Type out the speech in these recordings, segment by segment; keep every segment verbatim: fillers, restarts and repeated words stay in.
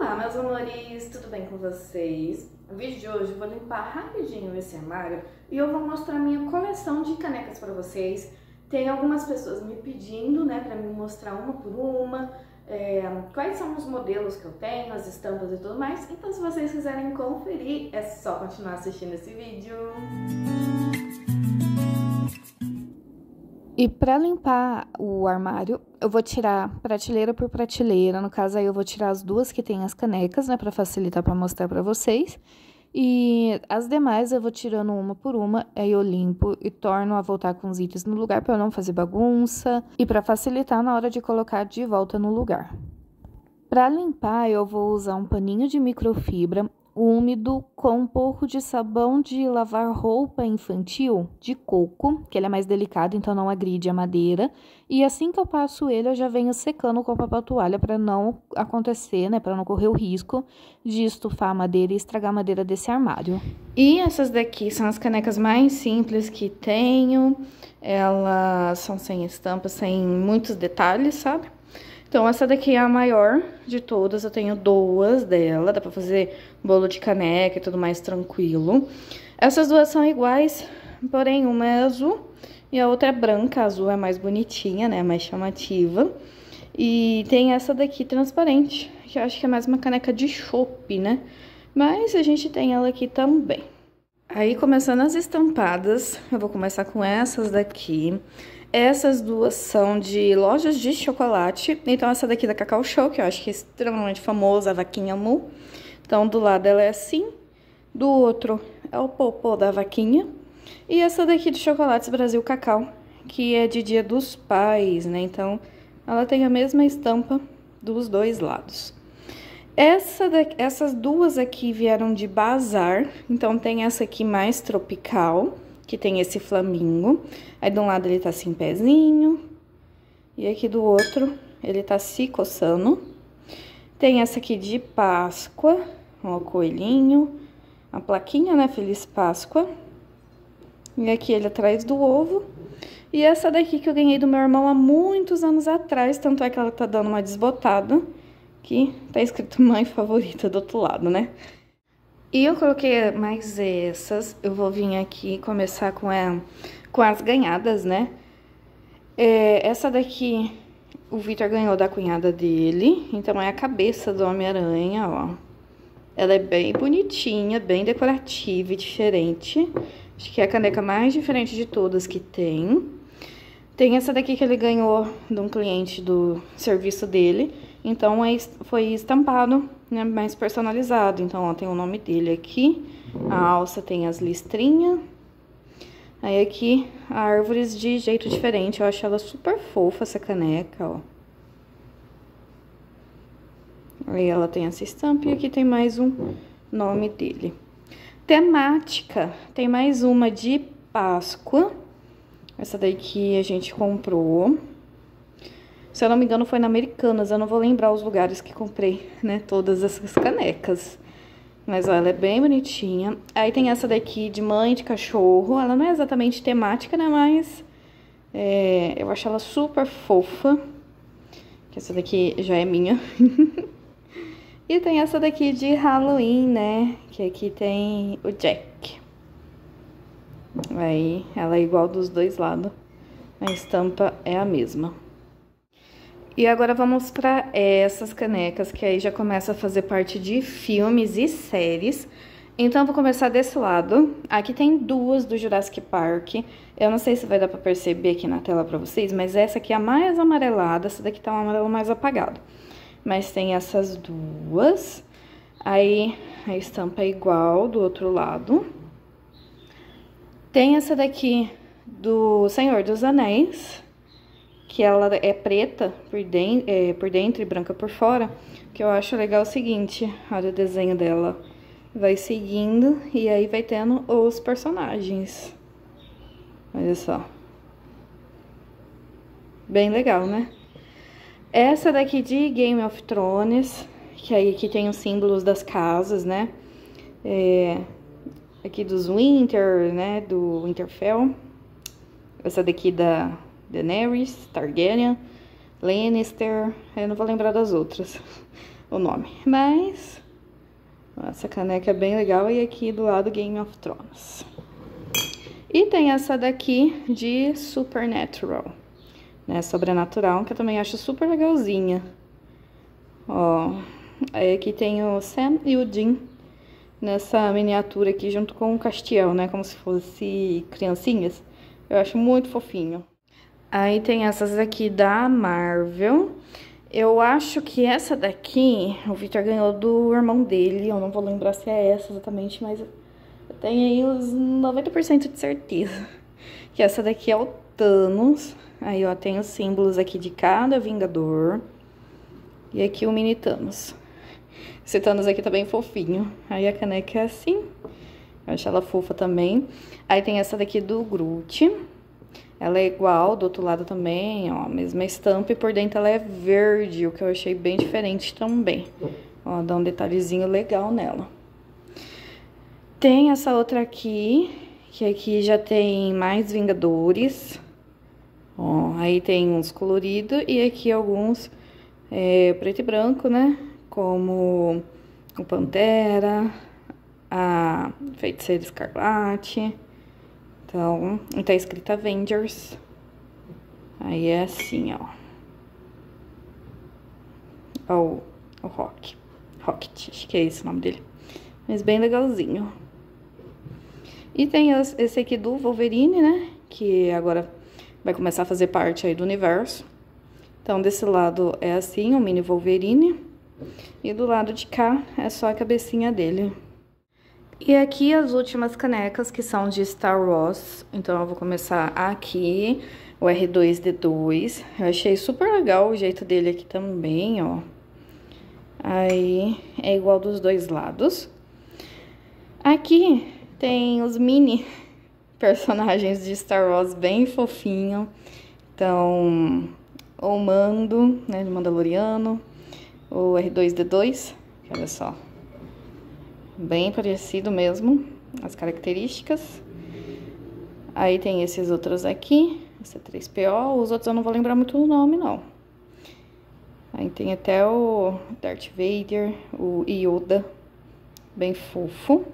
Olá, meus amores, tudo bem com vocês? No vídeo de hoje eu vou limpar rapidinho esse armário e eu vou mostrar minha coleção de canecas para vocês. Tem algumas pessoas me pedindo, né, para me mostrar uma por uma, é, quais são os modelos que eu tenho, as estampas e tudo mais. Então, se vocês quiserem conferir, é só continuar assistindo esse vídeo. E para limpar o armário, eu vou tirar prateleira por prateleira. No caso, aí eu vou tirar as duas que tem as canecas, né, para facilitar para mostrar para vocês. E as demais eu vou tirando uma por uma, aí eu limpo e torno a voltar com os itens no lugar para não fazer bagunça e para facilitar na hora de colocar de volta no lugar. Para limpar, eu vou usar um paninho de microfibra úmido com um pouco de sabão de lavar roupa infantil de coco, que ele é mais delicado, então não agride a madeira. E assim que eu passo ele, eu já venho secando com a papel toalha para não acontecer, né, para não correr o risco de estufar a madeira e estragar a madeira desse armário. E essas daqui são as canecas mais simples que tenho. Elas são sem estampa, sem muitos detalhes, sabe? Então, essa daqui é a maior de todas, eu tenho duas dela, dá pra fazer bolo de caneca e tudo mais tranquilo. Essas duas são iguais, porém uma é azul e a outra é branca. A azul é mais bonitinha, né, mais chamativa. E tem essa daqui transparente, que eu acho que é mais uma caneca de chopp, né, mas a gente tem ela aqui também. Aí, começando as estampadas, eu vou começar com essas daqui. Essas duas são de lojas de chocolate. Então, essa daqui da Cacau Show, que eu acho que é extremamente famosa, a vaquinha Mu. Então, do lado ela é assim, do outro é o popô da vaquinha. E essa daqui de Chocolates Brasil Cacau, que é de Dia dos Pais, né? Então, ela tem a mesma estampa dos dois lados. Essa daqui, essas duas aqui vieram de bazar. Então, tem essa aqui mais tropical, que tem esse flamingo. Aí, de um lado ele tá assim, pezinho. E aqui do outro, ele tá se coçando. Tem essa aqui de Páscoa, ó, o coelhinho. A plaquinha, né, Feliz Páscoa. E aqui ele atrás do ovo. E essa daqui que eu ganhei do meu irmão há muitos anos atrás. Tanto é que ela tá dando uma desbotada. Que tá escrito mãe favorita do outro lado, né? E eu coloquei mais essas. Eu vou vir aqui começar com, a, com as ganhadas, né? É, essa daqui, o Vitor ganhou da cunhada dele. Então, é a cabeça do Homem-Aranha, ó. Ela é bem bonitinha, bem decorativa e diferente. Acho que é a caneca mais diferente de todas que tem. Tem essa daqui que ele ganhou de um cliente do serviço dele. Então, é, foi estampado, né, mais personalizado. Então, ó, tem o nome dele aqui. A alça tem as listrinhas. Aí, aqui, árvores de jeito diferente. Eu acho ela super fofa, essa caneca, ó. Aí, ela tem essa estampa e aqui tem mais um nome dele. Temática. Tem mais uma de Páscoa. Essa daqui a gente comprou. Se eu não me engano, foi na Americanas. Eu não vou lembrar os lugares que comprei, né? Todas essas canecas. Mas, ó, ela é bem bonitinha. Aí tem essa daqui de mãe de cachorro. Ela não é exatamente temática, né? Mas é, eu acho ela super fofa. Que essa daqui já é minha. E tem essa daqui de Halloween, né? Que aqui tem o Jack. Aí, ela é igual dos dois lados. A estampa é a mesma. E agora vamos para essas canecas, que aí já começa a fazer parte de filmes e séries. Então, eu vou começar desse lado. Aqui tem duas do Jurassic Park. Eu não sei se vai dar para perceber aqui na tela para vocês, mas essa aqui é a mais amarelada, essa daqui tá um amarelo mais apagado. Mas tem essas duas. Aí, a estampa é igual do outro lado. Tem essa daqui do Senhor dos Anéis, que ela é preta por dentro, é, por dentro e branca por fora. Que eu acho legal o seguinte, olha o desenho dela. Vai seguindo e aí vai tendo os personagens. Olha só. Bem legal, né? Essa daqui de Game of Thrones, que aí aqui tem os símbolos das casas, né? É, aqui dos Winter, né? Do Winterfell. Essa daqui da Daenerys, Targaryen, Lannister, eu não vou lembrar das outras. o nome. Mas essa caneca é bem legal. E aqui do lado Game of Thrones. E tem essa daqui de Supernatural, né? Sobrenatural, que eu também acho super legalzinha. Ó, aí aqui tem o Sam e o Dean nessa miniatura aqui junto com o Castiel, né? Como se fosse criancinhas. Eu acho muito fofinho. Aí tem essas aqui da Marvel. Eu acho que essa daqui o Victor ganhou do irmão dele. Eu não vou lembrar se é essa exatamente, mas eu tenho aí uns noventa por cento de certeza. Que essa daqui é o Thanos. Aí, ó, tem os símbolos aqui de cada Vingador. E aqui o mini Thanos. Esse Thanos aqui tá bem fofinho. Aí a caneca é assim. Eu acho ela fofa também. Aí tem essa daqui do Groot. Ela é igual, do outro lado também, ó, mesma estampa. E por dentro ela é verde, o que eu achei bem diferente também. Ó, dá um detalhezinho legal nela. Tem essa outra aqui, que aqui já tem mais Vingadores. Ó, aí tem uns coloridos e aqui alguns é, preto e branco, né? Como o Pantera, a Feiticeira Escarlate. Então, tá escrito Avengers. Aí é assim, ó. Ó, o, o Rock. Rocket, acho que é esse o nome dele. Mas bem legalzinho. E tem esse aqui do Wolverine, né? Que agora vai começar a fazer parte aí do universo. Então, desse lado é assim, o mini Wolverine. E do lado de cá é só a cabecinha dele. E aqui as últimas canecas, que são de Star Wars. Então, eu vou começar aqui, o R dois D dois. Eu achei super legal o jeito dele aqui também, ó. Aí, é igual dos dois lados. Aqui tem os mini personagens de Star Wars bem fofinho. Então, o Mando, né, de Mandaloriano. O R dois D dois, que olha só. Bem parecido mesmo, as características. Aí tem esses outros aqui, esse três P O, os outros eu não vou lembrar muito o nome, não. Aí tem até o Darth Vader, o Yoda, bem fofo.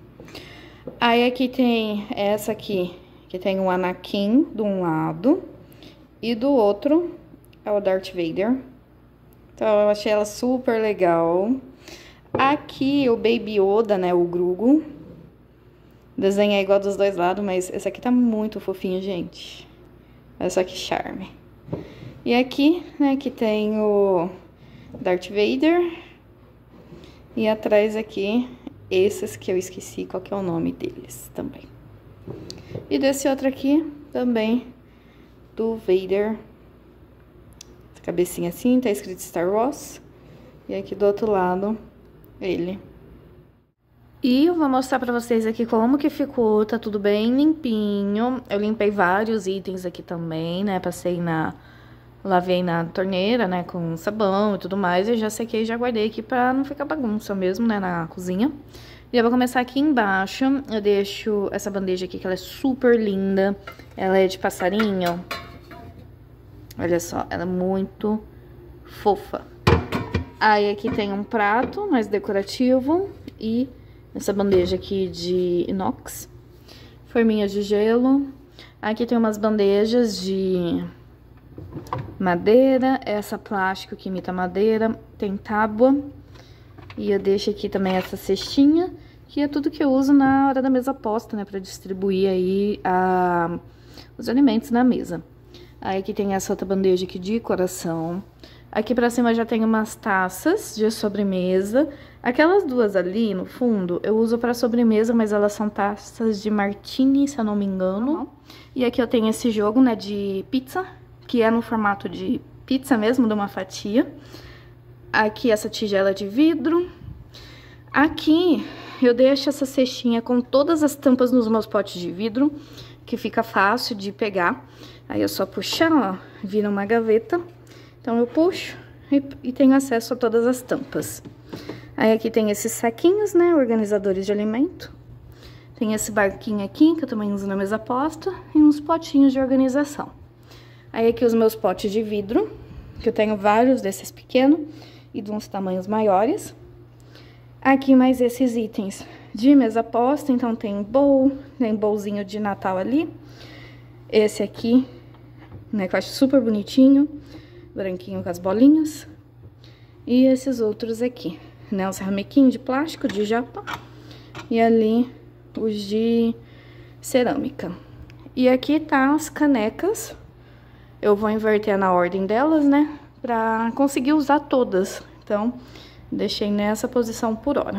Aí aqui tem essa aqui, que tem o Anakin de um lado, e do outro é o Darth Vader. Então eu achei ela super legal. Aqui o Baby Yoda, né, o Grogu. O desenho é igual dos dois lados, mas esse aqui tá muito fofinho, gente. Olha só que charme. E aqui, né, que tem o Darth Vader. E atrás aqui, esses que eu esqueci qual que é o nome deles também. E desse outro aqui, também, do Vader. Essa cabecinha assim, tá escrito Star Wars. E aqui do outro lado, ele. E eu vou mostrar pra vocês aqui como que ficou, tá tudo bem limpinho. Eu limpei vários itens aqui também, né, passei na... lavei na torneira, né, com sabão e tudo mais. E já sequei e já guardei aqui pra não ficar bagunça mesmo, né, na cozinha. E eu vou começar aqui embaixo. Eu deixo essa bandeja aqui, que ela é super linda. Ela é de passarinho. Olha só, ela é muito fofa. Aí aqui tem um prato mais decorativo e essa bandeja aqui de inox, forminha de gelo. Aqui tem umas bandejas de madeira, essa plástico que imita madeira, tem tábua. E eu deixo aqui também essa cestinha, que é tudo que eu uso na hora da mesa posta, né, pra distribuir aí a, os alimentos na mesa. Aí aqui tem essa outra bandeja aqui de coração. Aqui pra cima já tem umas taças de sobremesa. Aquelas duas ali no fundo eu uso pra sobremesa, mas elas são taças de martini, se eu não me engano. Uhum. E aqui eu tenho esse jogo, né, de pizza, que é no formato de pizza mesmo, de uma fatia. Aqui essa tigela de vidro. Aqui eu deixo essa cestinha com todas as tampas nos meus potes de vidro, que fica fácil de pegar. Aí eu só puxar, ó, vira uma gaveta. Então, eu puxo e, e tenho acesso a todas as tampas. Aí, aqui tem esses saquinhos, né, organizadores de alimento. Tem esse barquinho aqui, que eu também uso na mesa posta, e uns potinhos de organização. Aí, aqui os meus potes de vidro, que eu tenho vários desses pequenos, e de uns tamanhos maiores. Aqui mais esses itens de mesa posta, então tem bowl, tem bowlzinho de Natal ali. Esse aqui, né, que eu acho super bonitinho, branquinho com as bolinhas. E esses outros aqui, né, os ramequinhos de plástico de japa. E ali os de cerâmica. E aqui tá as canecas. Eu vou inverter na ordem delas, né, pra conseguir usar todas. Então, deixei nessa posição por hora.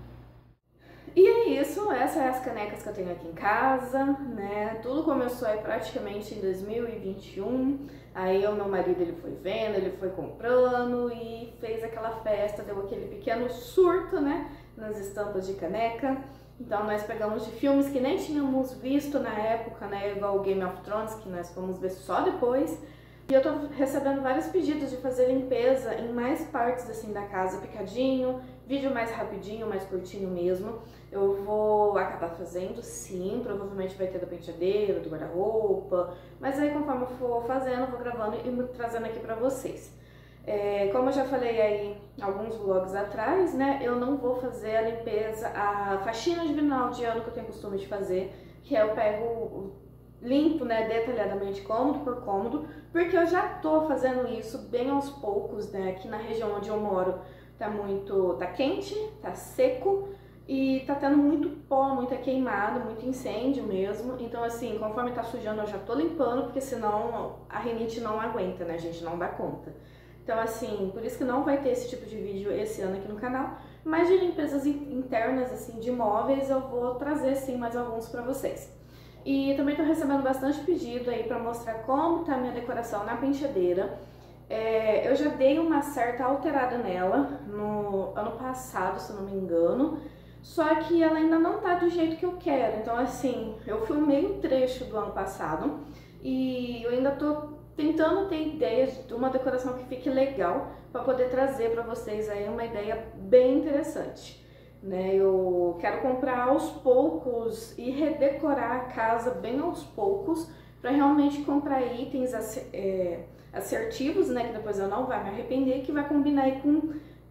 E é isso, essas são as canecas que eu tenho aqui em casa, né? Tudo começou aí praticamente em dois mil e vinte e um. Aí o meu marido, ele foi vendo, ele foi comprando e fez aquela festa, deu aquele pequeno surto, né, nas estampas de caneca. Então nós pegamos de filmes que nem tínhamos visto na época, né, igual o Game of Thrones, que nós fomos ver só depois. E eu tô recebendo vários pedidos de fazer limpeza em mais partes assim da casa, picadinho, vídeo mais rapidinho, mais curtinho mesmo. Eu vou acabar fazendo, sim, provavelmente vai ter da penteadeira, do guarda-roupa, mas aí conforme eu for fazendo, eu vou gravando e trazendo aqui pra vocês. É, como eu já falei aí alguns vlogs atrás, né, eu não vou fazer a limpeza, a faxina de final de ano que eu tenho costume de fazer, que é eu pego o limpo, né, detalhadamente, cômodo por cômodo, porque eu já tô fazendo isso bem aos poucos, né, aqui na região onde eu moro tá muito, tá quente, tá seco e tá tendo muito pó, muita queimada, muito incêndio mesmo, então assim, conforme tá sujando eu já tô limpando, porque senão a rinite não aguenta, né, a gente não dá conta. Então assim, por isso que não vai ter esse tipo de vídeo esse ano aqui no canal, mas de limpezas internas, assim, de móveis eu vou trazer sim mais alguns pra vocês. E também tô recebendo bastante pedido aí pra mostrar como tá a minha decoração na penteadeira. É, eu já dei uma certa alterada nela no ano passado, se eu não me engano, só que ela ainda não tá do jeito que eu quero. Então assim, eu filmei um trecho do ano passado e eu ainda tô tentando ter ideias de uma decoração que fique legal para poder trazer para vocês aí uma ideia bem interessante. Né, eu quero comprar aos poucos e redecorar a casa bem aos poucos para realmente comprar itens assertivos, né, que depois eu não vai me arrepender, que vai combinar aí com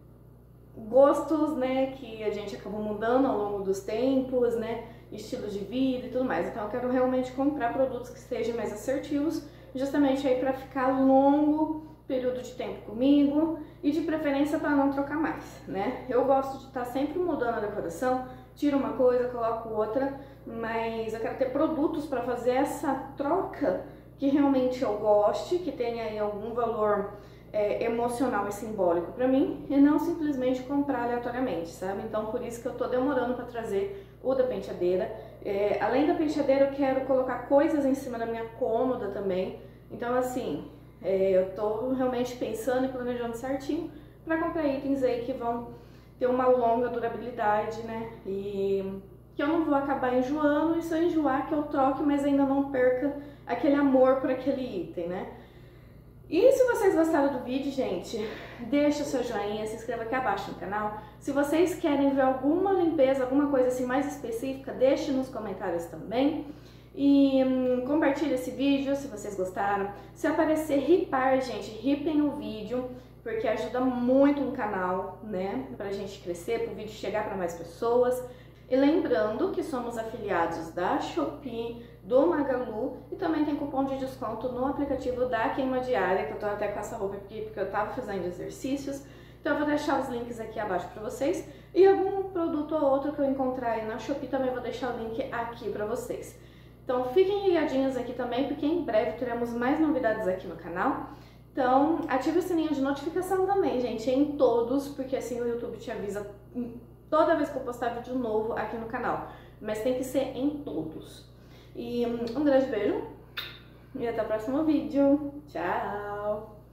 gostos, né, que a gente acabou mudando ao longo dos tempos, né, estilos de vida e tudo mais. Então eu quero realmente comprar produtos que sejam mais assertivos, justamente aí para ficar longo período de tempo comigo e de preferência para não trocar mais, né? Eu gosto de estar sempre mudando a decoração, tiro uma coisa, coloco outra, mas eu quero ter produtos para fazer essa troca que realmente eu goste, que tenha aí algum valor é, emocional e simbólico para mim e não simplesmente comprar aleatoriamente, sabe? Então por isso que eu tô demorando para trazer o da penteadeira. É, além da penteadeira eu quero colocar coisas em cima da minha cômoda também, então assim, É, eu tô realmente pensando e planejando certinho para comprar itens aí que vão ter uma longa durabilidade, né? E que eu não vou acabar enjoando, e se eu enjoar que eu troque, mas ainda não perca aquele amor por aquele item, né? E se vocês gostaram do vídeo, gente, deixa o seu joinha, se inscreva aqui abaixo no canal. Se vocês querem ver alguma limpeza, alguma coisa assim mais específica, deixe nos comentários também. E hum, compartilhe esse vídeo se vocês gostaram. Se aparecer ripar, gente, ripem o vídeo, porque ajuda muito no canal, né? Pra gente crescer, pro vídeo chegar para mais pessoas. E lembrando que somos afiliados da Shopee, do Magalu e também tem cupom de desconto no aplicativo da Queima Diária, que eu tô até com essa roupa aqui porque eu tava fazendo exercícios. Então eu vou deixar os links aqui abaixo para vocês. E algum produto ou outro que eu encontrar aí na Shopee também vou deixar o link aqui para vocês. Então fiquem ligadinhos aqui também, porque em breve teremos mais novidades aqui no canal. Então ative o sininho de notificação também, gente, em todos, porque assim o YouTube te avisa toda vez que eu postar vídeo novo aqui no canal. Mas tem que ser em todos. E um grande beijo e até o próximo vídeo. Tchau!